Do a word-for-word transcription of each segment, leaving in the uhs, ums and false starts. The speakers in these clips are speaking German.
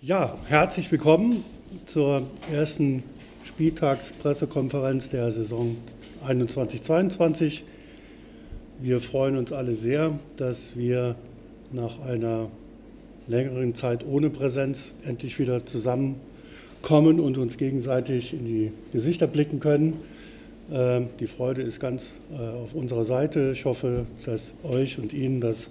Ja, herzlich willkommen zur ersten Spieltagspressekonferenz der Saison einundzwanzig zweiundzwanzig. Wir freuen uns alle sehr, dass wir nach einer längeren Zeit ohne Präsenz endlich wieder zusammenkommen und uns gegenseitig in die Gesichter blicken können. Die Freude ist ganz auf unserer Seite. Ich hoffe, dass euch und Ihnen das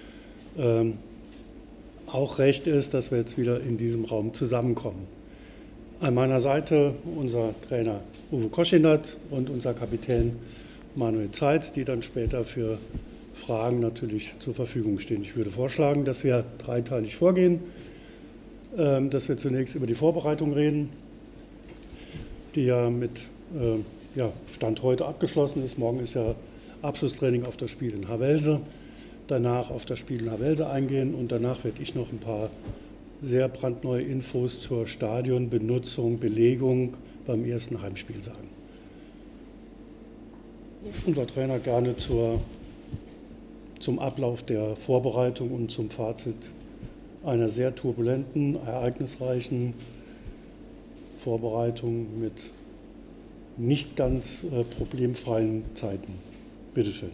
auch recht ist, dass wir jetzt wieder in diesem Raum zusammenkommen. An meiner Seite unser Trainer Uwe Koschinat und unser Kapitän Manuel Zeitz, die dann später für Fragen natürlich zur Verfügung stehen. Ich würde vorschlagen, dass wir dreiteilig vorgehen, dass wir zunächst über die Vorbereitung reden, die ja mit ja, Stand heute abgeschlossen ist. Morgen ist ja Abschlusstraining auf das Spiel in Havelse. Danach auf das Spiel in Havelse eingehen und danach werde ich noch ein paar sehr brandneue Infos zur Stadionbenutzung, Belegung beim ersten Heimspiel sagen. Unser Trainer gerne zur, zum Ablauf der Vorbereitung und zum Fazit einer sehr turbulenten, ereignisreichen Vorbereitung mit nicht ganz äh, problemfreien Zeiten. Bitte schön.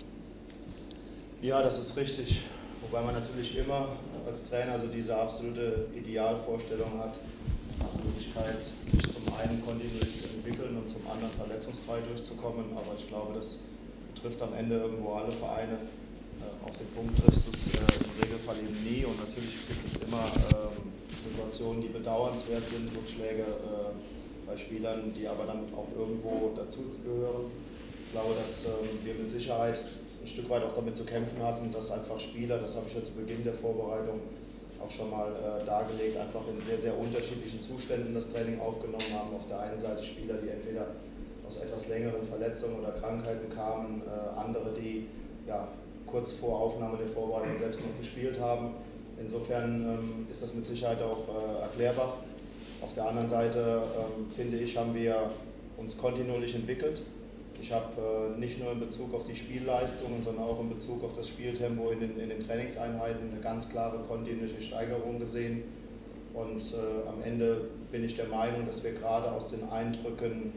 Ja, das ist richtig. Wobei man natürlich immer als Trainer so diese absolute Idealvorstellung hat, die Möglichkeit, sich zum einen kontinuierlich zu entwickeln und zum anderen verletzungsfrei durchzukommen. Aber ich glaube, das betrifft am Ende irgendwo alle Vereine. Auf den Punkt triffst du es im Regelfall eben nie. Und natürlich gibt es immer Situationen, die bedauernswert sind, Rückschläge bei Spielern, die aber dann auch irgendwo dazugehören. Ich glaube, dass wir mit Sicherheit ein Stück weit auch damit zu kämpfen hatten, dass einfach Spieler, das habe ich ja zu Beginn der Vorbereitung auch schon mal äh, dargelegt, einfach in sehr, sehr unterschiedlichen Zuständen das Training aufgenommen haben. Auf der einen Seite Spieler, die entweder aus etwas längeren Verletzungen oder Krankheiten kamen, äh, andere, die ja, kurz vor Aufnahme der Vorbereitung selbst noch gespielt haben. Insofern ähm, ist das mit Sicherheit auch äh, erklärbar. Auf der anderen Seite, ähm, finde ich, haben wir uns kontinuierlich entwickelt. Ich habe äh, nicht nur in Bezug auf die Spielleistungen, sondern auch in Bezug auf das Spieltempo in den, in den Trainingseinheiten eine ganz klare kontinuierliche Steigerung gesehen. Und äh, am Ende bin ich der Meinung, dass wir gerade aus den Eindrücken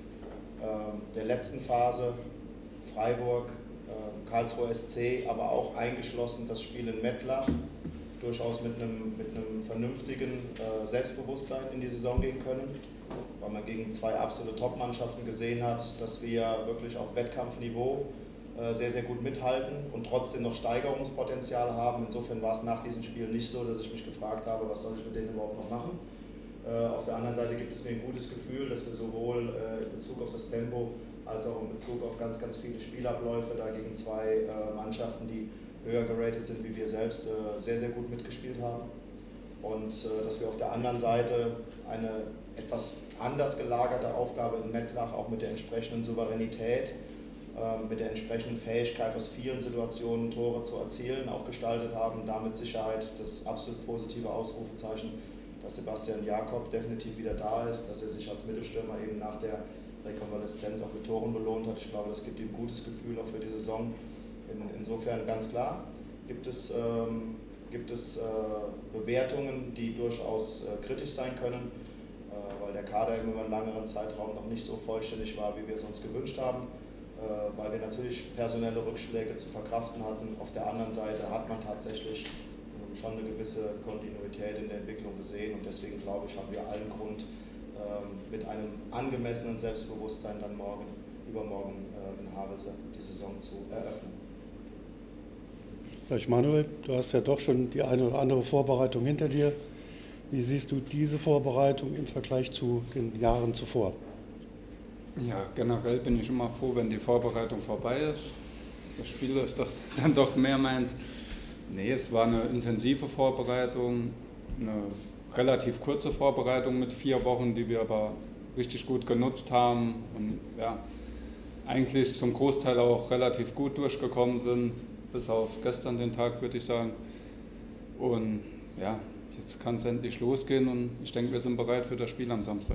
äh, der letzten Phase, Freiburg, äh, Karlsruhe S C, aber auch eingeschlossen das Spiel in Mettlach, durchaus mit einem, mit einem vernünftigen äh, Selbstbewusstsein in die Saison gehen können, weil man gegen zwei absolute Top-Mannschaften gesehen hat, dass wir wirklich auf Wettkampfniveau äh, sehr, sehr gut mithalten und trotzdem noch Steigerungspotenzial haben. Insofern war es nach diesem Spiel nicht so, dass ich mich gefragt habe, was soll ich mit denen überhaupt noch machen. Äh, auf der anderen Seite gibt es mir ein gutes Gefühl, dass wir sowohl äh, in Bezug auf das Tempo als auch in Bezug auf ganz, ganz viele Spielabläufe da gegen zwei äh, Mannschaften, die höher geratet sind wie wir selbst, äh, sehr, sehr gut mitgespielt haben. Und äh, dass wir auf der anderen Seite eine etwas anders gelagerte Aufgabe in Mettlach, auch mit der entsprechenden Souveränität, äh, mit der entsprechenden Fähigkeit, aus vielen Situationen Tore zu erzielen, auch gestaltet haben. Damit Sicherheit das absolut positive Ausrufezeichen, dass Sebastian Jakob definitiv wieder da ist, dass er sich als Mittelstürmer eben nach der Rekonvaleszenz auch mit Toren belohnt hat. Ich glaube, das gibt ihm ein gutes Gefühl auch für die Saison. In, insofern ganz klar gibt es, ähm, gibt es äh, Bewertungen, die durchaus äh, kritisch sein können, äh, weil der Kader über einen längeren Zeitraum noch nicht so vollständig war, wie wir es uns gewünscht haben, äh, weil wir natürlich personelle Rückschläge zu verkraften hatten. Auf der anderen Seite hat man tatsächlich ähm, schon eine gewisse Kontinuität in der Entwicklung gesehen und deswegen glaube ich, haben wir allen Grund, ähm, mit einem angemessenen Selbstbewusstsein dann morgen, übermorgen äh, in Havelse die Saison zu eröffnen. Vielleicht Manuel, du hast ja doch schon die eine oder andere Vorbereitung hinter dir. Wie siehst du diese Vorbereitung im Vergleich zu den Jahren zuvor? Ja, generell bin ich immer froh, wenn die Vorbereitung vorbei ist. Das Spiel ist doch dann doch mehr meins. Nee, es war eine intensive Vorbereitung, eine relativ kurze Vorbereitung mit vier Wochen, die wir aber richtig gut genutzt haben und ja, eigentlich zum Großteil auch relativ gut durchgekommen sind. Bis auf gestern den Tag, würde ich sagen. Und ja, jetzt kann es endlich losgehen und ich denke, wir sind bereit für das Spiel am Samstag.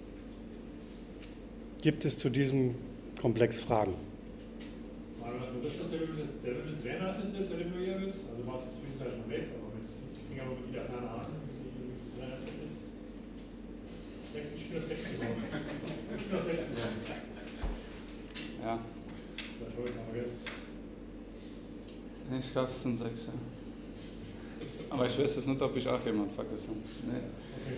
Gibt es zu diesem Komplex Fragen? Also das ist schon der wirkliche Trainer ist jetzt, der Limbojevic. Also du warst jetzt zwischenzeitlich noch weg, aber jetzt, ich fing aber mit dir von an, wie viel Trainer ist das jetzt? Ich bin auf sechs geworden. Ich bin auf sechs geworden. Ja. Das habe ich mal vergessen. Ich glaube, es sind sechs, ja. Aber ich weiß jetzt nicht, ob ich auch jemanden vergessen habe. Nee. Okay.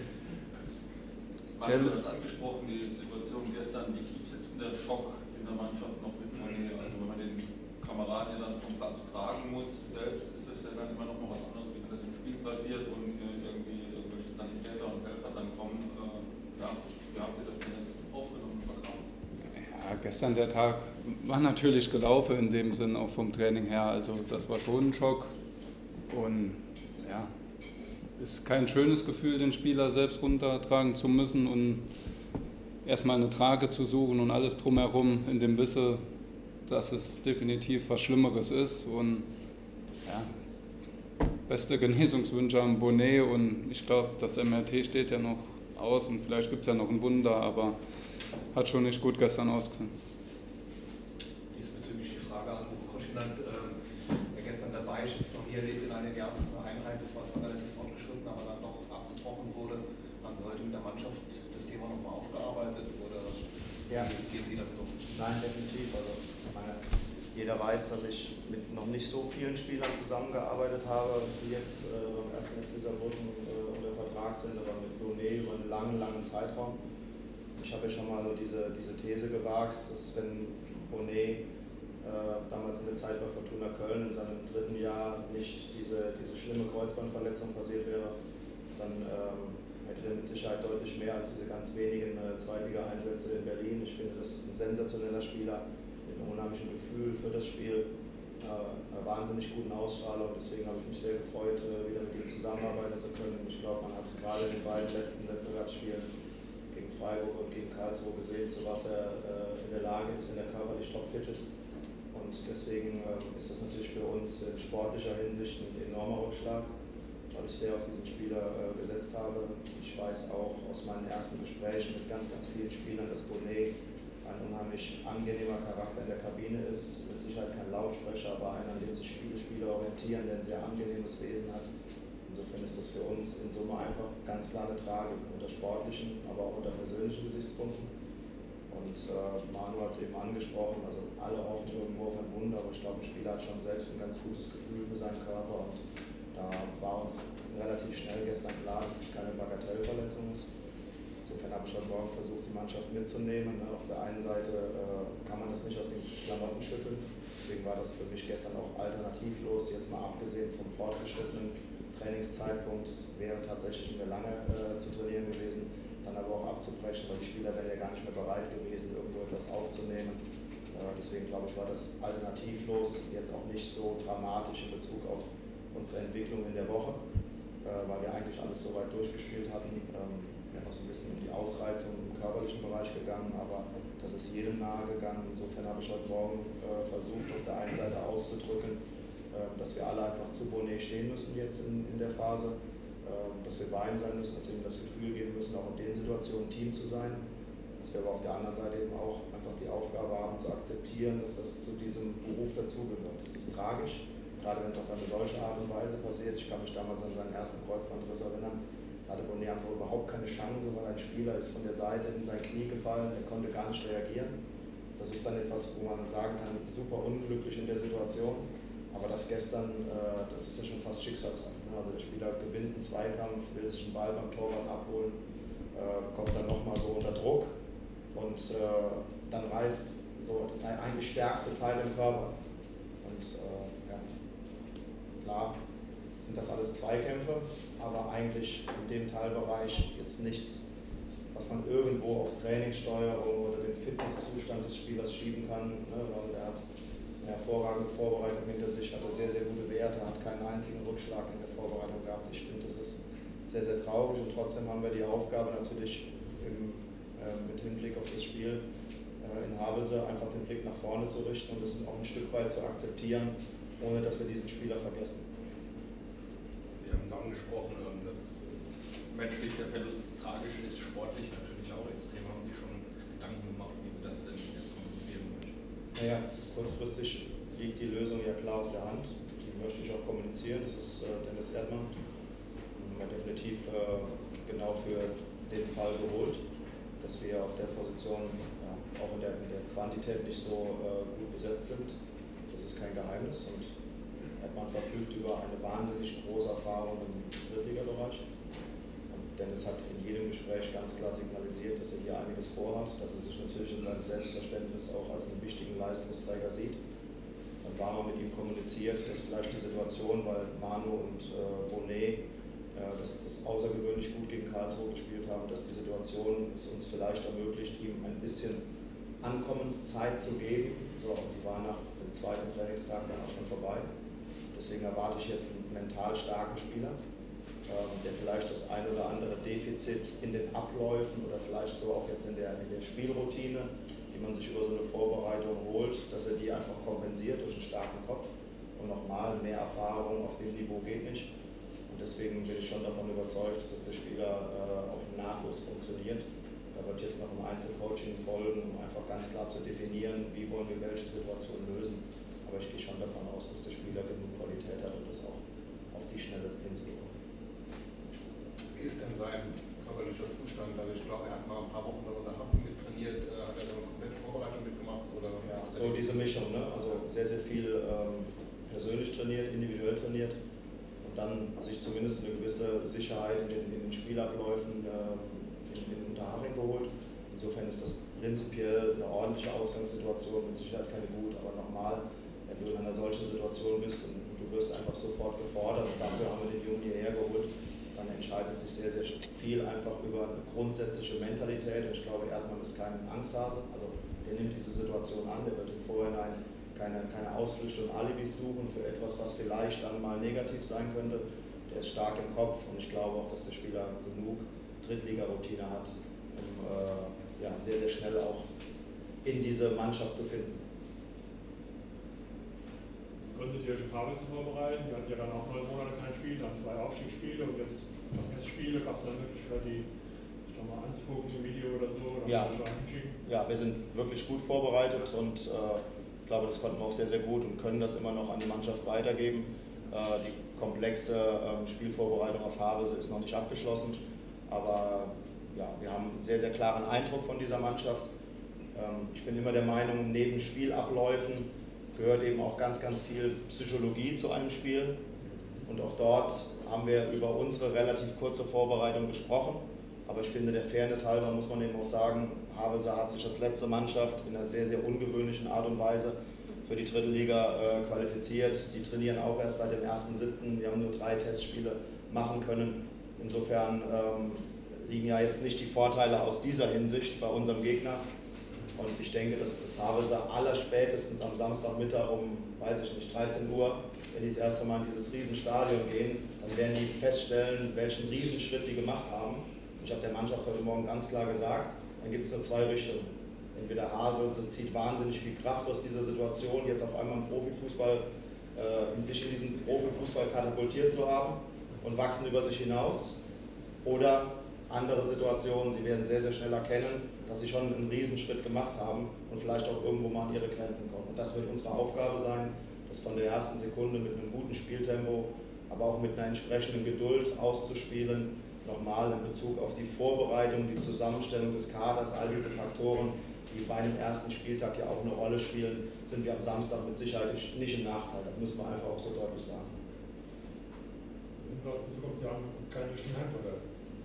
Manuel, du hast angesprochen, die Situation gestern, wie tief sitzt der Schock in der Mannschaft noch mit Monet? Also wenn man den Kameraden ja dann vom Platz tragen muss selbst, ist das ja dann immer noch mal was anderes, wie wenn das im Spiel passiert und irgendwie irgendwelche Sanitäter und Helfer dann kommen. Ja, wie habt ihr das denn jetzt aufgenommen und verkauft? Ja, gestern der Tag war natürlich gelaufen in dem Sinn, auch vom Training her. Also das war schon ein Schock. Und ja, ist kein schönes Gefühl, den Spieler selbst runtertragen zu müssen und erstmal eine Trage zu suchen und alles drumherum in dem Wissen, dass es definitiv was Schlimmeres ist. Und ja, beste Genesungswünsche an Bonnet und ich glaube, das M R T steht ja noch aus und vielleicht gibt es ja noch ein Wunder, aber hat schon nicht gut gestern ausgesehen. Diesbezüglich die Frage an Uwe Koschinat, ähm, der gestern dabei ist, noch nie erlebt in einem Jahr, dass eine Einheit, das war zwar relativ fortgeschritten, aber dann doch abgebrochen wurde. Haben Sie heute mit der Mannschaft das Thema nochmal aufgearbeitet oder Ja. gehen Sie damit um? Nein, definitiv. Also, meine, jeder weiß, dass ich mit noch nicht so vielen Spielern zusammengearbeitet habe, wie jetzt äh, beim ersten F C Saarbrücken äh, unter Vertrag sind, aber mit Bonnet über einen langen, langen Zeitraum. Ich habe ja schon mal so diese, diese These gewagt, dass wenn Bonnet äh, damals in der Zeit bei Fortuna Köln in seinem dritten Jahr nicht diese, diese schlimme Kreuzbandverletzung passiert wäre, dann ähm, hätte er mit Sicherheit deutlich mehr als diese ganz wenigen äh, Zweitliga-Einsätze in Berlin. Ich finde, das ist ein sensationeller Spieler mit einem unheimlichen Gefühl für das Spiel, äh, einer wahnsinnig guten Ausstrahlung. Deswegen habe ich mich sehr gefreut, äh, wieder mit ihm zusammenarbeiten zu können. Ich glaube, man hat gerade in den beiden letzten Wettbewerbsspielen gegen Freiburg und gegen Karlsruhe gesehen, zu was er äh, in der Lage ist, wenn er körperlich topfit ist. Und deswegen ähm, ist das natürlich für uns in sportlicher Hinsicht ein enormer Rückschlag, weil ich sehr auf diesen Spieler äh, gesetzt habe. Ich weiß auch aus meinen ersten Gesprächen mit ganz, ganz vielen Spielern, dass Bonnet ein unheimlich angenehmer Charakter in der Kabine ist. Mit Sicherheit kein Lautsprecher, aber einer, an dem sich viele Spieler orientieren, der ein sehr angenehmes Wesen hat. Insofern ist das für uns in Summe einfach ganz klar eine Tragik unter sportlichen, aber auch unter persönlichen Gesichtspunkten. Und äh, Manu hat es eben angesprochen, also alle hoffen irgendwo auf ein Wunder, aber ich glaube, ein Spieler hat schon selbst ein ganz gutes Gefühl für seinen Körper und da war uns relativ schnell gestern klar, dass es keine Bagatellverletzung ist. Insofern habe ich heute Morgen versucht, die Mannschaft mitzunehmen. Auf der einen Seite äh, kann man das nicht aus den Klamotten schütteln, deswegen war das für mich gestern auch alternativlos, jetzt mal abgesehen vom fortgeschrittenen Trainingszeitpunkt. Es wäre tatsächlich in der Lange äh, zu trainieren gewesen, dann aber auch abzubrechen, weil die Spieler wären ja gar nicht mehr bereit gewesen, irgendwo etwas aufzunehmen. Äh, deswegen glaube ich, war das alternativlos, jetzt auch nicht so dramatisch in Bezug auf unsere Entwicklung in der Woche, äh, weil wir eigentlich alles so weit durchgespielt hatten. Ähm, wir haben noch so ein bisschen um die Ausreizung im körperlichen Bereich gegangen, aber das ist jedem nahe gegangen. Insofern habe ich heute Morgen äh, versucht, auf der einen Seite auszudrücken, dass wir alle einfach zu Bonnet stehen müssen jetzt in, in der Phase, dass wir bei ihm sein müssen, dass wir ihm das Gefühl geben müssen, auch in den Situationen Team zu sein, dass wir aber auf der anderen Seite eben auch einfach die Aufgabe haben zu akzeptieren, dass das zu diesem Beruf dazugehört. Das ist tragisch, gerade wenn es auf eine solche Art und Weise passiert. Ich kann mich damals an seinen ersten Kreuzbandriss erinnern, da hatte Bonnet einfach überhaupt keine Chance, weil ein Spieler ist von der Seite in sein Knie gefallen, er konnte gar nicht reagieren. Das ist dann etwas, wo man sagen kann, super unglücklich in der Situation. Aber das gestern, äh, das ist ja schon fast schicksalshaft. Ne? Also der Spieler gewinnt einen Zweikampf, will sich einen Ball beim Torwart abholen, äh, kommt dann nochmal so unter Druck und äh, dann reißt so der eigentlich stärkste Teil im Körper. Und äh, ja, klar sind das alles Zweikämpfe, aber eigentlich in dem Teilbereich jetzt nichts, was man irgendwo auf Trainingssteuerung oder den Fitnesszustand des Spielers schieben kann, ne? Weil der hat eine hervorragende Vorbereitung hinter sich, hatte sehr, sehr gute Werte, hat keinen einzigen Rückschlag in der Vorbereitung gehabt. Ich finde, das ist sehr, sehr traurig und trotzdem haben wir die Aufgabe natürlich im, äh, mit Hinblick auf das Spiel äh, in Havelse einfach den Blick nach vorne zu richten und das auch ein Stück weit zu akzeptieren, ohne dass wir diesen Spieler vergessen. Sie haben es angesprochen, dass menschlich der Verlust tragisch ist, sportlich natürlich auch extrem. Haben Sie schon Gedanken gemacht, wie Sie das denn jetzt kommunizieren möchten? Naja, kurzfristig liegt die Lösung ja klar auf der Hand. Die möchte ich auch kommunizieren. Das ist äh, Dennis Erdmann. Der definitiv äh, genau für den Fall geholt, dass wir auf der Position ja, auch in der, in der Quantität nicht so äh, gut besetzt sind. Das ist kein Geheimnis und Erdmann verfügt über eine wahnsinnig große Erfahrung im Drittligabereich. Und Dennis hat in jedem Gespräch ganz klar signalisiert, dass er hier einiges vorhat, dass er sich natürlich in seinem Selbstverständnis auch als einen wichtigen Leistungsträger sieht. Dann war mal mit ihm kommuniziert, dass vielleicht die Situation, weil Manu und äh, Bonet äh, das, das außergewöhnlich gut gegen Karlsruhe gespielt haben, dass die Situation es uns vielleicht ermöglicht, ihm ein bisschen Ankommenszeit zu geben. So, die war nach dem zweiten Trainingstag dann auch schon vorbei. Deswegen erwarte ich jetzt einen mental starken Spieler, äh, der vielleicht das ein oder andere Defizit in den Abläufen oder vielleicht so auch jetzt in der, in der Spielroutine, die man sich über so eine Vorbereitung holt, dass er die einfach kompensiert durch einen starken Kopf. Und nochmal, mehr Erfahrung auf dem Niveau geht nicht. Und deswegen bin ich schon davon überzeugt, dass der Spieler äh, auch nahtlos funktioniert. Da wird jetzt noch ein Einzelcoaching folgen, um einfach ganz klar zu definieren, wie wollen wir welche Situation lösen. Aber ich gehe schon davon aus, dass der Spieler genug Qualität hat, um das auch auf die Schnelle hinzubekommen. Wie ist denn sein körperlicher Zustand? Also ich glaube, er hat mal ein paar Wochen oder Happen mit trainiert, hat er so eine komplette Vorbereitung mitgemacht? Oder ja, so diese Mischung, ne? Also sehr, sehr viel ähm, persönlich trainiert, individuell trainiert und dann sich zumindest eine gewisse Sicherheit in den, in den Spielabläufen ähm, in, in Unterhaching geholt. Insofern ist das prinzipiell eine ordentliche Ausgangssituation, mit Sicherheit keine gut, aber nochmal, wenn du in einer solchen Situation bist und du wirst einfach sofort gefordert und dafür haben wir den Jungen hierher geholt, dann entscheidet sich sehr, sehr viel einfach über eine grundsätzliche Mentalität. Und ich glaube, Erdmann ist kein Angsthase, also der nimmt diese Situation an, der wird im Vorhinein keine, keine Ausflüchte und Alibis suchen für etwas, was vielleicht dann mal negativ sein könnte. Der ist stark im Kopf und ich glaube auch, dass der Spieler genug Drittliga-Routine hat, um äh, ja, sehr, sehr schnell auch in diese Mannschaft zu finden. Konntet ihr euch auf Fabel vorbereiten? Wir hatten ja dann auch neun Monate kein Spiel, dann zwei Aufstiegsspiele und jetzt das Testspiele. Gab es dann Möglichkeit, die sich dann mal anzugucken, ein Video oder so? Oder ja. ja, wir sind wirklich gut vorbereitet und äh, ich glaube, das konnten wir auch sehr, sehr gut und können das immer noch an die Mannschaft weitergeben. Äh, die komplexe äh, Spielvorbereitung auf Havelse ist noch nicht abgeschlossen, aber ja, wir haben einen sehr, sehr klaren Eindruck von dieser Mannschaft. Ähm, ich bin immer der Meinung, neben Spielabläufen gehört eben auch ganz, ganz viel Psychologie zu einem Spiel. Und auch dort haben wir über unsere relativ kurze Vorbereitung gesprochen. Aber ich finde, der Fairness halber muss man eben auch sagen, Havelse hat sich als letzte Mannschaft in einer sehr, sehr ungewöhnlichen Art und Weise für die dritte Liga äh, qualifiziert. Die trainieren auch erst seit dem ersten siebten Wir haben nur drei Testspiele machen können. Insofern ähm, liegen ja jetzt nicht die Vorteile aus dieser Hinsicht bei unserem Gegner. Und ich denke, dass das Havelse allerspätestens am Samstagmittag um, weiß ich nicht, dreizehn Uhr, wenn die das erste Mal in dieses Riesenstadion gehen, dann werden die feststellen, welchen Riesenschritt die gemacht haben. Ich habe der Mannschaft heute Morgen ganz klar gesagt, dann gibt es nur zwei Richtungen. Entweder Havelse zieht wahnsinnig viel Kraft aus dieser Situation, jetzt auf einmal im Profifußball, äh, sich in diesen Profifußball katapultiert zu haben und wachsen über sich hinaus. Oder andere Situationen, sie werden sehr, sehr schnell erkennen, dass sie schon einen Riesenschritt gemacht haben und vielleicht auch irgendwo mal an ihre Grenzen kommen. Und das wird unsere Aufgabe sein, das von der ersten Sekunde mit einem guten Spieltempo, aber auch mit einer entsprechenden Geduld auszuspielen. Nochmal in Bezug auf die Vorbereitung, die Zusammenstellung des Kaders, all diese Faktoren, die bei einem ersten Spieltag ja auch eine Rolle spielen, sind wir am Samstag mit Sicherheit nicht im Nachteil. Das müssen wir einfach auch so deutlich sagen. Und was dazu kommt, Sie haben keinen richtigen Heimvorteil.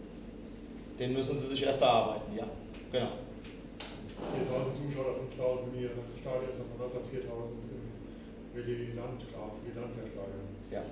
Den müssen Sie sich erst erarbeiten, ja, genau. viertausend Zuschauer, fünftausend im Niedersachsen-Stadion, ist was anderes als viertausend im Willi-Landgraf, Willi-Landwehr-Stadion. Ja.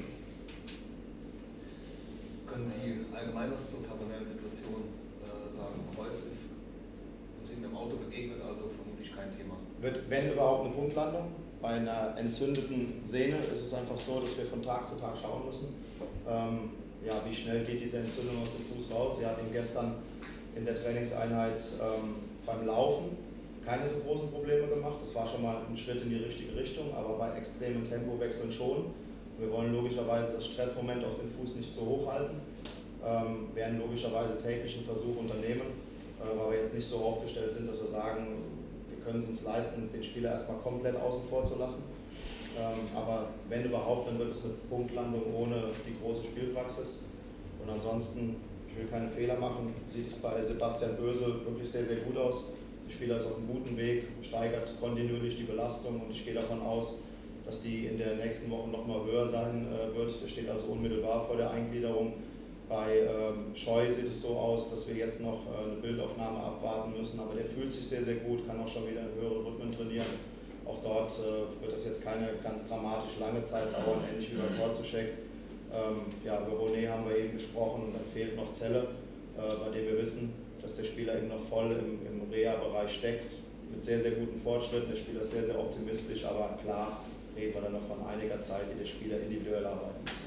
Können Sie allgemein was zur personellen Situation äh, sagen? Reus ist uns in einem Auto begegnet, also vermutlich kein Thema. Wird, wenn überhaupt, eine Punktlandung. Bei einer entzündeten Sehne ist es einfach so, dass wir von Tag zu Tag schauen müssen. Ähm, ja, wie schnell geht diese Entzündung aus dem Fuß raus? Sie hat ihn gestern in der Trainingseinheit ähm, beim Laufen keine so großen Probleme gemacht. Das war schon mal ein Schritt in die richtige Richtung, aber bei extremen Tempowechseln schon. Wir wollen logischerweise das Stressmoment auf den Fuß nicht zu hoch halten, ähm, werden logischerweise täglich einen Versuch unternehmen, äh, weil wir jetzt nicht so aufgestellt sind, dass wir sagen, wir können es uns leisten, den Spieler erstmal komplett außen vor zu lassen. Ähm, aber wenn überhaupt, dann wird es eine Punktlandung ohne die große Spielpraxis. Und ansonsten ich will keine Fehler machen, sieht es bei Sebastian Bösel wirklich sehr, sehr gut aus. Der Spieler ist auf einem guten Weg, steigert kontinuierlich die Belastung und ich gehe davon aus, dass die in der nächsten Woche noch mal höher sein äh, wird. Der steht also unmittelbar vor der Eingliederung. Bei ähm, Scheu sieht es so aus, dass wir jetzt noch äh, eine Bildaufnahme abwarten müssen, aber der fühlt sich sehr, sehr gut, kann auch schon wieder in höheren Rhythmen trainieren. Auch dort äh, wird das jetzt keine ganz dramatisch lange Zeit dauern, ähnlich wie bei Korzuschek. Ähm, ja, über Roné haben wir eben gesprochen, dann fehlt noch Zelle, äh, bei dem wir wissen, dass der Spieler eben noch voll im, im Reha-Bereich steckt, mit sehr, sehr guten Fortschritten. Der Spieler ist sehr, sehr optimistisch, aber klar reden wir dann noch von einiger Zeit, die der Spieler individuell arbeiten muss.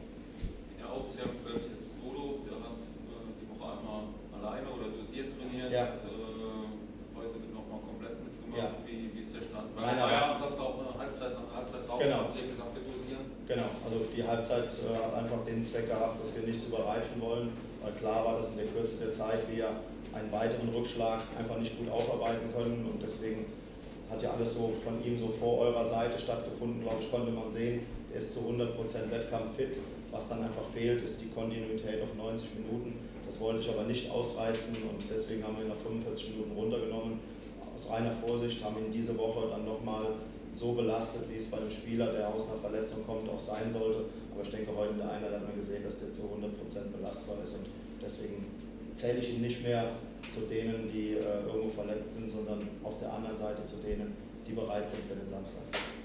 Ja, aufzählen fällt jetzt Dodo, der hat äh, die Woche einmal alleine oder dosiert trainiert. Ja. Äh, heute wird nochmal komplett mitgemacht. Ja. Wie, wie ist der Stand? Nein, Weil aber- ja am Samstag auch eine Halbzeit nach der Halbzeit drauf. Genau. Haben Sie ja gesagt, wir dosieren. Genau, also die Halbzeit äh, hat einfach den Zweck gehabt, dass wir nichts überreizen wollen, weil klar war, dass in der Kürze der Zeit wir einen weiteren Rückschlag einfach nicht gut aufarbeiten können und deswegen hat ja alles so von ihm so vor eurer Seite stattgefunden, glaube ich, konnte man sehen, der ist zu hundert Prozent wettkampffit. Was dann einfach fehlt, ist die Kontinuität auf neunzig Minuten. Das wollte ich aber nicht ausreizen und deswegen haben wir ihn nach fünfundvierzig Minuten runtergenommen. Aus reiner Vorsicht haben ihn diese Woche dann nochmal so belastet, wie es bei einem Spieler, der aus einer Verletzung kommt, auch sein sollte. Aber ich denke, heute in der Einheit hat man gesehen, dass der zu hundert Prozent belastbar ist und deswegen zähle ich ihn nicht mehr zu denen, die äh, irgendwo verletzt sind, sondern auf der anderen Seite zu denen, die bereit sind für den Samstag.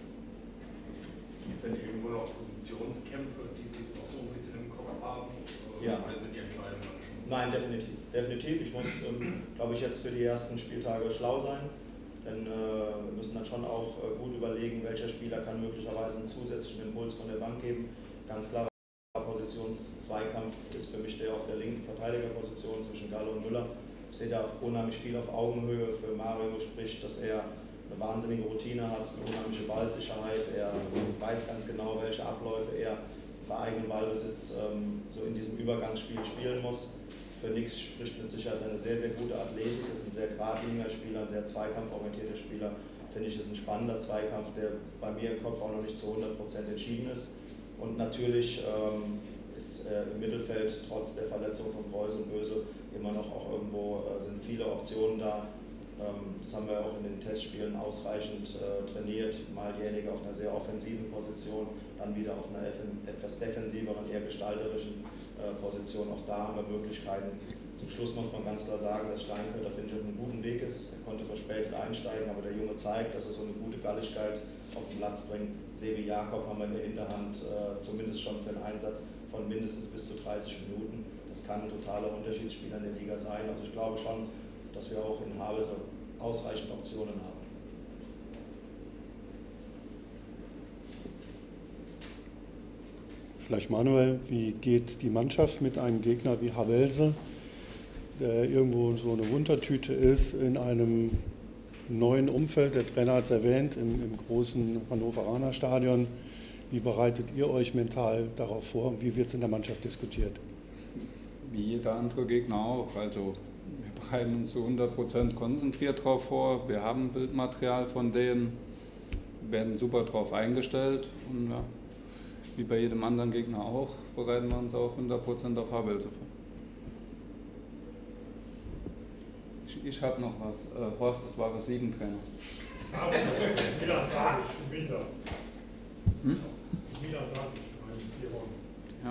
Gibt es denn irgendwo noch Positionskämpfe, die Sie noch so ein bisschen im Kopf haben? Ja. Oder sind die Entscheidungen dann schon? Nein, definitiv. Definitiv. Ich muss, ähm, glaube ich, jetzt für die ersten Spieltage schlau sein, denn äh, wir müssen dann schon auch äh, gut überlegen, welcher Spieler kann möglicherweise einen zusätzlichen Impuls von der Bank geben. Ganz klar, Positionszweikampf ist für mich der auf der linken Verteidigerposition zwischen Gallo und Müller. Ich sehe da unheimlich viel auf Augenhöhe. Für Mario spricht, dass er eine wahnsinnige Routine hat, eine unheimliche Ballsicherheit. Er weiß ganz genau, welche Abläufe er bei eigenem Ballbesitz ähm, so in diesem Übergangsspiel spielen muss. Für Nix spricht mit Sicherheit seine sehr, sehr gute Athletik, ist ein sehr geradliniger Spieler, ein sehr zweikampforientierter Spieler. Finde ich, ist ein spannender Zweikampf, der bei mir im Kopf auch noch nicht zu hundert Prozent entschieden ist. Und natürlich ähm, ist äh, im Mittelfeld trotz der Verletzung von Preuß und Bösel immer noch auch irgendwo äh, sind viele Optionen da. Ähm, das haben wir auch in den Testspielen ausreichend äh, trainiert. Mal diejenige auf einer sehr offensiven Position, dann wieder auf einer etwas defensiveren, eher gestalterischen äh, Position. Auch da haben wir Möglichkeiten. Zum Schluss muss man ganz klar sagen, dass Steinkötter, finde ich, auf einem guten Weg ist. Er konnte verspätet einsteigen, aber der Junge zeigt, dass er so eine gute Galligkeit auf den Platz bringt. Sebi Jakob haben wir in der Hinterhand, äh, zumindest schon für einen Einsatz von mindestens bis zu dreißig Minuten. Das kann ein totaler Unterschiedsspieler in der Liga sein. Also ich glaube schon, dass wir auch in Havelse ausreichend Optionen haben. Vielleicht Manuel, wie geht die Mannschaft mit einem Gegner wie Havelse, der irgendwo so eine Wundertüte ist, in einem neuen Umfeld? Der Trainer hat es erwähnt, im, im großen Hannoveraner Stadion. Wie bereitet ihr euch mental darauf vor und wie wird es in der Mannschaft diskutiert? Wie jeder andere Gegner auch. Also wir bereiten uns zu hundert Prozent konzentriert darauf vor. Wir haben Bildmaterial von denen, werden super darauf eingestellt und ja, wie bei jedem anderen Gegner auch, bereiten wir uns auch hundert Prozent auf Havelse vor. Ich, ich habe noch was. Äh, Horst, das war der Siegentrainer. Milan sag ich, im Winter. Hm? Milan sag ich, in vier Wochen. Ja.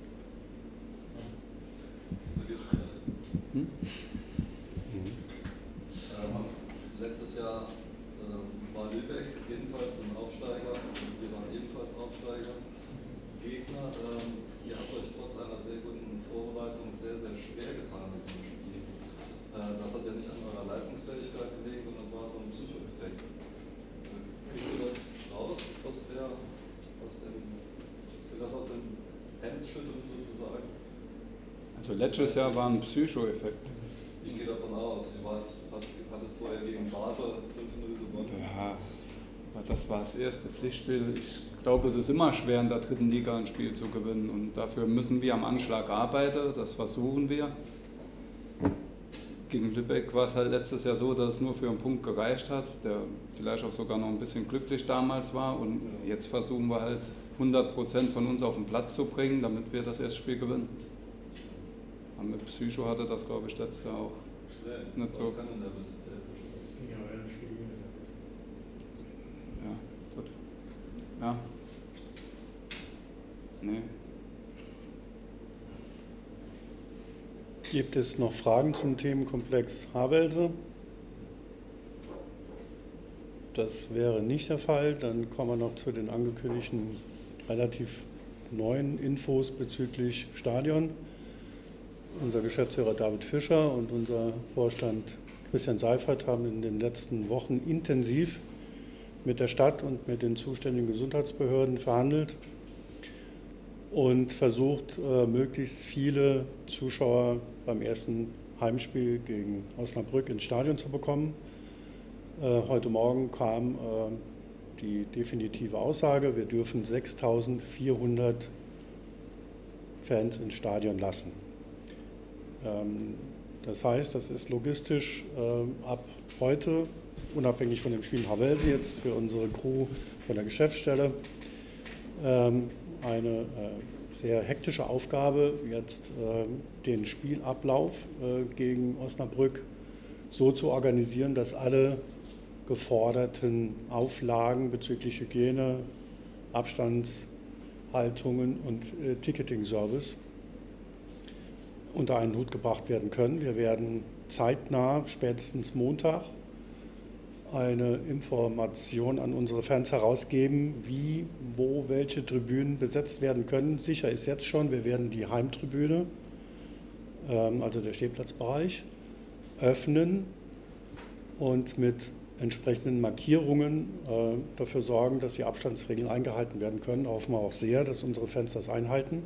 Hm? Mhm. Ähm, letztes Jahr ähm, war Lübeck ebenfalls ein Aufsteiger und wir waren ebenfalls Aufsteiger. Gegner, ähm, ihr habt euch trotz einer sehr guten Vorbereitung sehr, sehr schwer getan mit dem Spiel. Äh, das hat ja nicht an eurer Leistungsfähigkeit gelegen, sondern es war so ein Psychoeffekt. Kriegt ihr das raus aus der, aus dem, das aus dem Hemd schütteln sozusagen? Also letztes Jahr war ein Psychoeffekt. Ich gehe davon aus, ihr wart, hattet vorher gegen Basel fünf null gewonnen. Ja, aber das war das erste Pflichtspiel. Ich glaube, es ist immer schwer, in der dritten Liga ein Spiel zu gewinnen. Und dafür müssen wir am Anschlag arbeiten, das versuchen wir. Gegen Lübeck war es halt letztes Jahr so, dass es nur für einen Punkt gereicht hat, der vielleicht auch sogar noch ein bisschen glücklich damals war. Und jetzt versuchen wir halt hundert Prozent von uns auf den Platz zu bringen, damit wir das erste Spiel gewinnen. Mit Psycho hatte das, glaube ich, letztes Jahr auch Nee, nicht so. das kann in der Nervosität. Das ging ja während dem Spiel. Ja, gut. Ja. Nee. Gibt es noch Fragen zum Themenkomplex Havelse? Das wäre nicht der Fall. Dann kommen wir noch zu den angekündigten relativ neuen Infos bezüglich Stadion. Unser Geschäftsführer David Fischer und unser Vorstand Christian Seifert haben in den letzten Wochen intensiv mit der Stadt und mit den zuständigen Gesundheitsbehörden verhandelt und versucht, möglichst viele Zuschauer beim ersten Heimspiel gegen Osnabrück ins Stadion zu bekommen. Heute Morgen kam die definitive Aussage, wir dürfen sechstausendvierhundert Fans ins Stadion lassen. Das heißt, das ist logistisch ab heute, unabhängig von dem Spiel in Havelse jetzt für unsere Crew von der Geschäftsstelle, eine sehr hektische Aufgabe, jetzt den Spielablauf gegen Osnabrück so zu organisieren, dass alle geforderten Auflagen bezüglich Hygiene, Abstandshaltungen und äh, Ticketing-Service unter einen Hut gebracht werden können. Wir werden zeitnah, spätestens Montag, eine Information an unsere Fans herausgeben, wie, wo, welche Tribünen besetzt werden können. Sicher ist jetzt schon, wir werden die Heimtribüne, ähm, also der Stehplatzbereich, öffnen und mit entsprechenden Markierungen äh, dafür sorgen, dass die Abstandsregeln eingehalten werden können. Da hoffen wir auch sehr, dass unsere Fans das einhalten.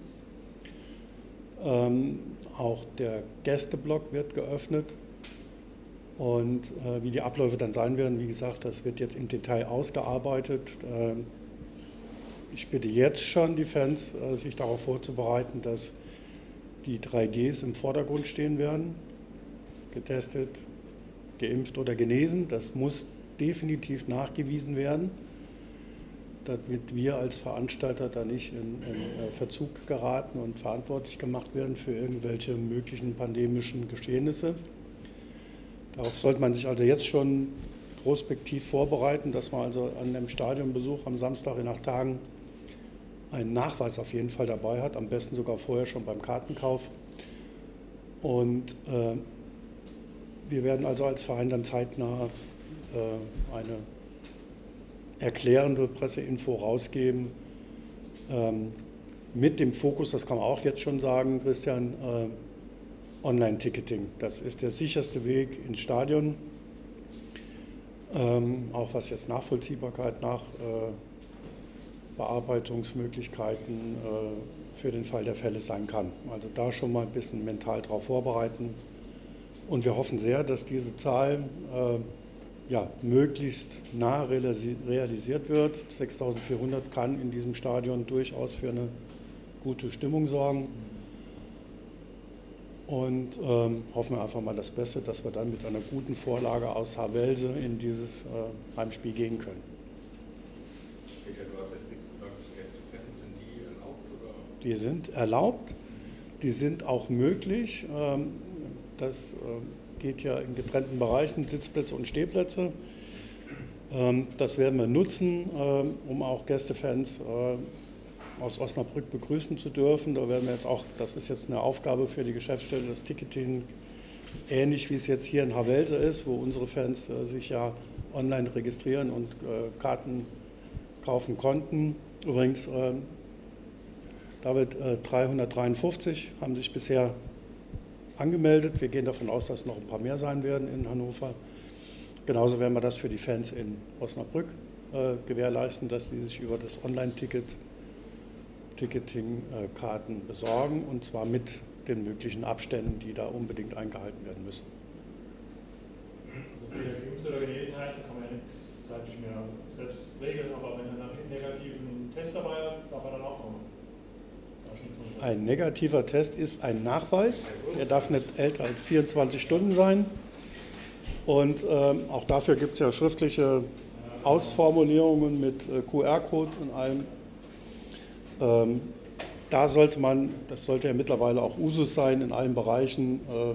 Ähm, auch der Gästeblock wird geöffnet. Und äh, wie die Abläufe dann sein werden, wie gesagt, das wird jetzt im Detail ausgearbeitet. Äh, ich bitte jetzt schon die Fans, äh, sich darauf vorzubereiten, dass die drei Gs im Vordergrund stehen werden. Getestet, geimpft oder genesen. Das muss definitiv nachgewiesen werden, damit wir als Veranstalter da nicht in, in Verzug geraten und verantwortlich gemacht werden für irgendwelche möglichen pandemischen Geschehnisse. Darauf sollte man sich also jetzt schon prospektiv vorbereiten, dass man also an dem Stadionbesuch am Samstag in acht Tagen einen Nachweis auf jeden Fall dabei hat, am besten sogar vorher schon beim Kartenkauf. Und äh, wir werden also als Verein dann zeitnah äh, eine erklärende Presseinfo rausgeben, ähm, mit dem Fokus, das kann man auch jetzt schon sagen, Christian, äh, Online-Ticketing. Das ist der sicherste Weg ins Stadion, ähm, auch was jetzt Nachvollziehbarkeit, nach äh, Bearbeitungsmöglichkeiten äh, für den Fall der Fälle sein kann. Also da schon mal ein bisschen mental darauf vorbereiten. Und wir hoffen sehr, dass diese Zahl äh, ja, möglichst nah realisiert wird. sechstausendvierhundert kann in diesem Stadion durchaus für eine gute Stimmung sorgen. Und ähm, hoffen wir einfach mal das Beste, dass wir dann mit einer guten Vorlage aus Havelse in dieses äh, Heimspiel gehen können. Peter, du hast jetzt nichts gesagt zu Gästefans. Sind die erlaubt? Oder? Die sind erlaubt, die sind auch möglich. Ähm, das äh, geht ja in getrennten Bereichen, Sitzplätze und Stehplätze. Ähm, das werden wir nutzen, äh, um auch Gästefans äh, aus Osnabrück begrüßen zu dürfen. Da werden wir jetzt auch, das ist jetzt eine Aufgabe für die Geschäftsstelle, das Ticketing, ähnlich wie es jetzt hier in Havelse ist, wo unsere Fans äh, sich ja online registrieren und äh, Karten kaufen konnten. Übrigens, äh, David, äh, dreihundertdreiundfünfzig haben sich bisher angemeldet. Wir gehen davon aus, dass noch ein paar mehr sein werden in Hannover. Genauso werden wir das für die Fans in Osnabrück äh, gewährleisten, dass sie sich über das Online-Ticket Ticketing-Karten besorgen, und zwar mit den möglichen Abständen, die da unbedingt eingehalten werden müssen. Also wenn er geimpft oder genesen heißt, kann man ja nichts zeitlich mehr selbst regeln, aber wenn er einen negativen Test dabei hat, darf er dann auch kommen. Ein negativer Test ist ein Nachweis, er darf nicht älter als vierundzwanzig Stunden sein, und ähm, auch dafür gibt es ja schriftliche Ausformulierungen mit äh, Q R-Code und allem. Ähm, da sollte man, das sollte ja mittlerweile auch Usus sein in allen Bereichen, äh,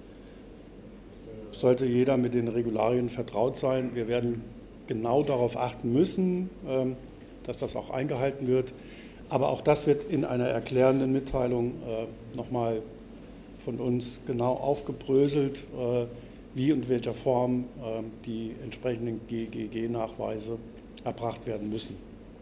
sollte jeder mit den Regularien vertraut sein. Wir werden genau darauf achten müssen, äh, dass das auch eingehalten wird. Aber auch das wird in einer erklärenden Mitteilung äh, nochmal von uns genau aufgebröselt, äh, wie und in welcher Form äh, die entsprechenden G G G-Nachweise erbracht werden müssen.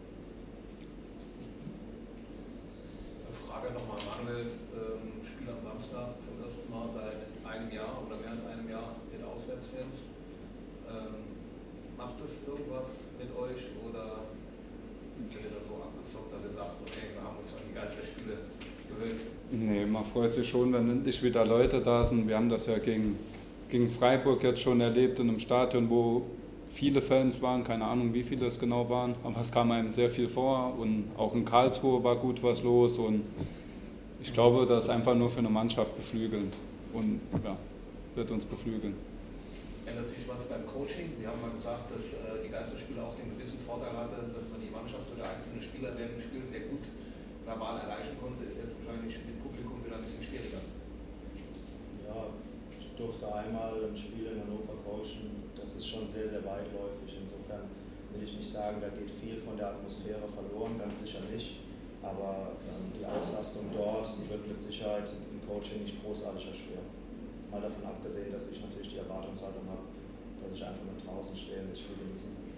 Frage nochmal, Manuel, ähm, Spiel am Samstag zum ersten Mal seit einem Jahr oder mehr als einem Jahr mit Auswärtsfans. Ähm, macht das irgendwas mit euch oder seid ihr da so abgezockt, dass ihr sagt, okay, wir haben uns an die Geisterspiele gewöhnt? Nee, man freut sich schon, wenn endlich wieder Leute da sind. Wir haben das ja gegen, gegen Freiburg jetzt schon erlebt in einem Stadion, wo viele Fans waren, keine Ahnung, wie viele es genau waren, aber es kam einem sehr viel vor und auch in Karlsruhe war gut was los und ich glaube, das ist einfach nur für eine Mannschaft beflügeln und ja, wird uns beflügeln. Ändert sich was beim Coaching? Sie haben mal gesagt, dass äh, die Geisterspiele auch den gewissen Vorteil hatte, dass man die Mannschaft oder einzelne Spieler während dem Spiel sehr gut verbal erreichen konnte, ist jetzt wahrscheinlich mit Publikum wieder ein bisschen schwieriger. Ja, ich durfte einmal ein Spiel in Hannover coachen, das ist schon sehr, sehr weitläufig. Insofern will ich nicht sagen, da geht viel von der Atmosphäre verloren, ganz sicher nicht. Aber ähm, die Auslastung dort, die wird mit Sicherheit im Coaching nicht großartig erschweren. Mal davon abgesehen, dass ich natürlich die Erwartungshaltung habe, dass ich einfach nur draußen stehe und das Spiel genießen kann.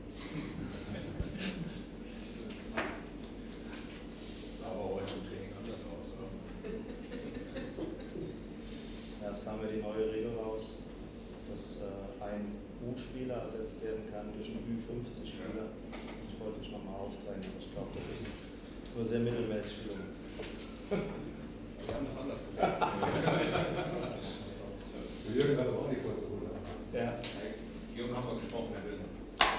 Aber heute im Training anders aus, oder? Ja, es kam ja die neue Regel raus, dass äh, ein U-Spieler ersetzt werden kann durch einen Ü fünfzig Spieler. Ich wollte mich nochmal aufdrängen, aber ich glaube, das ist nur sehr mittelmäßig gelungen. Wir haben das anders gesagt. Jürgen hat aber auch die kurze Hose an. Ja. Jürgen haben wir gesprochen, Herr Wilmer.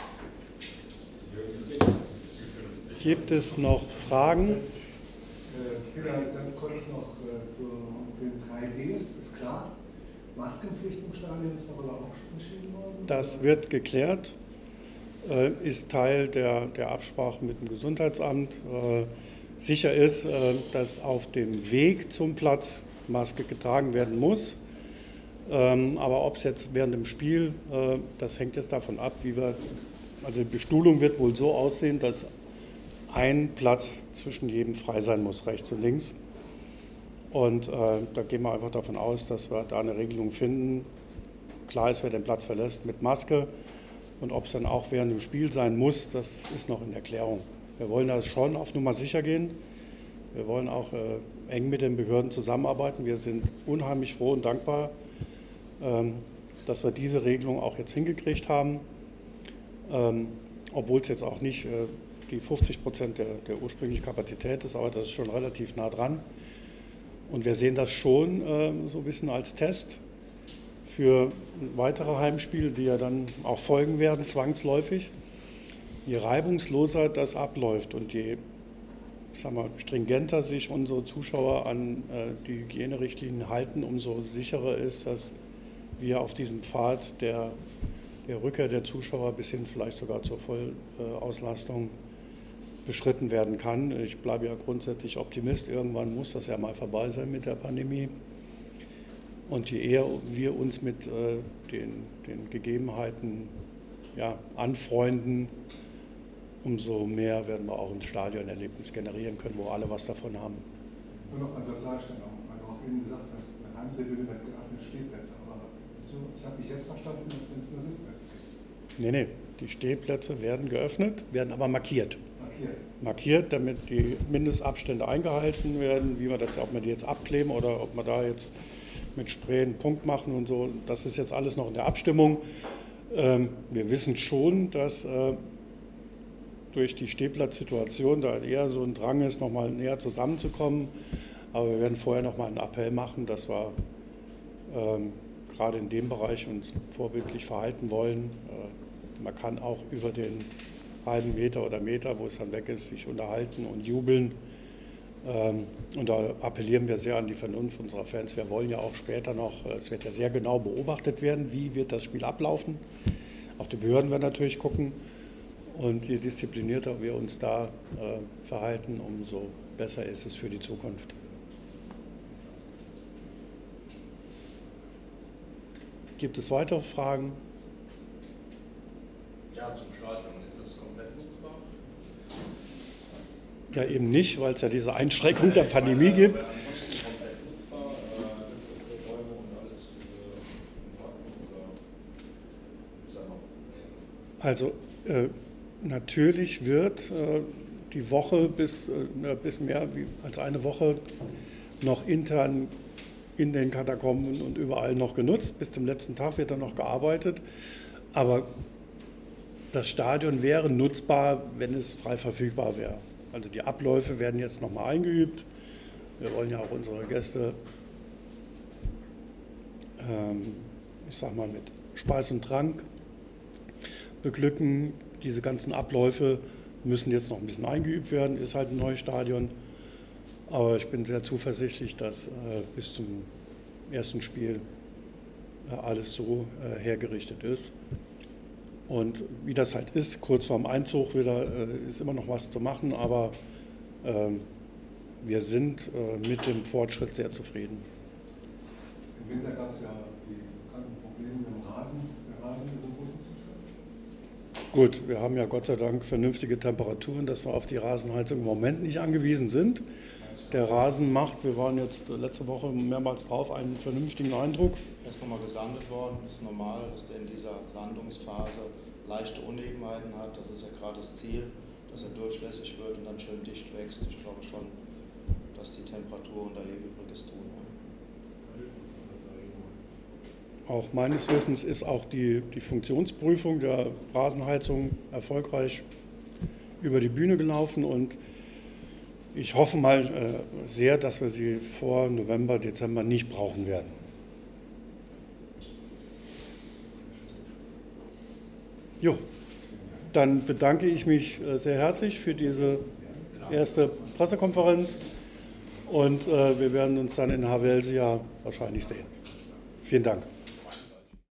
Gibt es noch Fragen? Peter, ganz kurz noch äh, zu den drei Gs, ist klar. Maskenpflicht im Stadion ist darüber auch schon entschieden worden? Das wird geklärt, äh, ist Teil der, der Absprache mit dem Gesundheitsamt. Äh, sicher ist, äh, dass auf dem Weg zum Platz Maske getragen werden muss. Ähm, aber ob es jetzt während dem Spiel, äh, das hängt jetzt davon ab, wie wir, also die Bestuhlung wird wohl so aussehen, dass ein Platz zwischen jedem frei sein muss, rechts und links. Und äh, da gehen wir einfach davon aus, dass wir da eine Regelung finden. Klar ist, wer den Platz verlässt mit Maske. Und ob es dann auch während dem Spiel sein muss, das ist noch in Erklärung. Wir wollen da schon auf Nummer sicher gehen. Wir wollen auch äh, eng mit den Behörden zusammenarbeiten. Wir sind unheimlich froh und dankbar, ähm, dass wir diese Regelung auch jetzt hingekriegt haben. Ähm, obwohl es jetzt auch nicht äh, die fünfzig Prozent der, der ursprünglichen Kapazität ist, aber das ist schon relativ nah dran. Und wir sehen das schon äh, so ein bisschen als Test für weitere Heimspiele, die ja dann auch folgen werden, zwangsläufig. Je reibungsloser das abläuft und je ich sag mal, stringenter sich unsere Zuschauer an äh, die Hygienerichtlinien halten, umso sicherer ist, dass wir auf diesem Pfad der, der Rückkehr der Zuschauer bis hin vielleicht sogar zur Vollauslastung beschritten werden kann. Ich bleibe ja grundsätzlich Optimist. Irgendwann muss das ja mal vorbei sein mit der Pandemie. Und je eher wir uns mit äh, den, den Gegebenheiten ja, anfreunden, umso mehr werden wir auch ein Stadionerlebnis generieren können, wo alle was davon haben. Nur noch mal zur Klarstellung, weil du auch eben gesagt hast, eine Heimtribüne wird geöffnet, Stehplätze. Aber ich habe dich jetzt verstanden, dass es nur Sitzplätze gibt. Nee, nee, die Stehplätze werden geöffnet, werden aber markiert. Markiert. Markiert, damit die Mindestabstände eingehalten werden, wie wir das, ob wir die jetzt abkleben oder ob wir da jetzt mit Spray einen Punkt machen und so. Das ist jetzt alles noch in der Abstimmung. Ähm, wir wissen schon, dass äh, durch die Stehplatzsituation da eher so ein Drang ist, nochmal näher zusammenzukommen. Aber wir werden vorher nochmal einen Appell machen, dass wir ähm, gerade in dem Bereich uns vorbildlich verhalten wollen. Äh, man kann auch über den halben Meter oder Meter, wo es dann weg ist, sich unterhalten und jubeln. Ähm, und da appellieren wir sehr an die Vernunft unserer Fans. Wir wollen ja auch später noch, äh, es wird ja sehr genau beobachtet werden, wie wird das Spiel ablaufen. Auch die Behörden werden natürlich gucken. Und je disziplinierter wir uns da äh, verhalten, umso besser ist es für die Zukunft. Gibt es weitere Fragen? Ja, zum Stadion. Ist das komplett nutzbar? Ja, eben nicht, weil es ja diese Einschränkung der Pandemie gibt. Ansonsten komplett nutzbar, äh, Räume und alles äh, oder ist da noch? Also äh, natürlich wird äh, die Woche bis, äh, bis mehr wie als eine Woche noch intern in den Katakomben und überall noch genutzt. Bis zum letzten Tag wird dann noch gearbeitet. Aber das Stadion wäre nutzbar, wenn es frei verfügbar wäre. Also die Abläufe werden jetzt nochmal eingeübt. Wir wollen ja auch unsere Gäste, ähm, ich sag mal, mit Speis und Trank beglücken. Diese ganzen Abläufe müssen jetzt noch ein bisschen eingeübt werden, ist halt ein neues Stadion. Aber ich bin sehr zuversichtlich, dass äh, bis zum ersten Spiel äh, alles so äh, hergerichtet ist. Und wie das halt ist, kurz vorm Einzug wieder, äh, ist immer noch was zu machen, aber äh, wir sind äh, mit dem Fortschritt sehr zufrieden. Im Winter gab es ja die bekannten Probleme mit dem Rasen. Der Rasen ist im guten Zustand. Gut, wir haben ja Gott sei Dank vernünftige Temperaturen, dass wir auf die Rasenheizung im Moment nicht angewiesen sind. Der Rasen macht, wir waren jetzt letzte Woche mehrmals drauf, einen vernünftigen Eindruck. Er ist nochmal gesandet worden. Es ist normal, dass der in dieser Sandungsphase leichte Unebenheiten hat. Das ist ja gerade das Ziel, dass er durchlässig wird und dann schön dicht wächst. Ich glaube schon, dass die Temperaturen da ihr Übriges tun. Auch meines Wissens ist auch die, die Funktionsprüfung der Rasenheizung erfolgreich über die Bühne gelaufen und ich hoffe mal äh, sehr, dass wir sie vor November, Dezember nicht brauchen werden. Jo, dann bedanke ich mich äh, sehr herzlich für diese erste Pressekonferenz und äh, wir werden uns dann in Havelsia wahrscheinlich sehen. Vielen Dank.